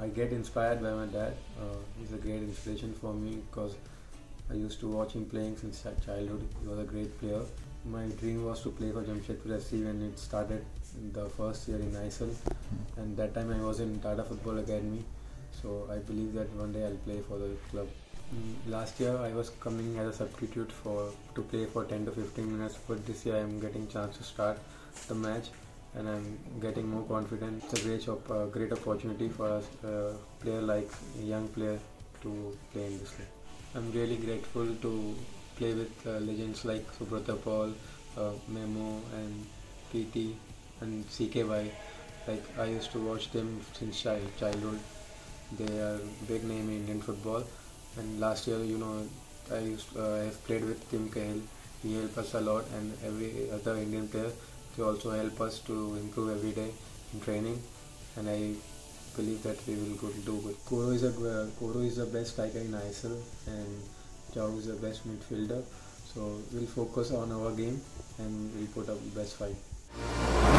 I get inspired by my dad. He's a great inspiration for me because I used to watch him playing since childhood. He was a great player. My dream was to play for Jamshedpur FC when it started in the first year in ISL, and that time I was in Tata Football Academy. So I believe that one day I'll play for the club. Last year I was coming as a substitute to play for 10 to 15 minutes, but this year I'm getting chance to start the match, and I'm getting more confident. It's a great opportunity for a player like a young player to play in this league. I'm really grateful to play with legends like Subrata Paul, Memo and PT and CKY. Like I used to watch them since childhood. They are big name in Indian football. And last year, I've played with Tim Cahill. He helped us a lot, and every other Indian player, they also help us to improve every day in training. And I believe that we will do good. Koro is the best striker in ISL, and Jao is the best midfielder. So we'll focus on our game and we'll put up the best fight.